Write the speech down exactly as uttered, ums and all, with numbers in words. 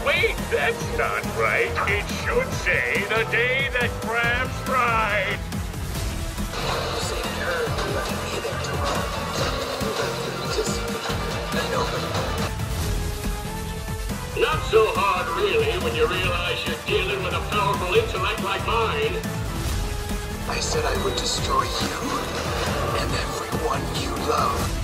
Wait, that's not right. It should say the day that crabs fried. You saved her. You left me there to run. Just a nobody. Not so hard, really, when you realize you're dealing with a powerful intellect like mine. I said I would destroy you and everyone you love.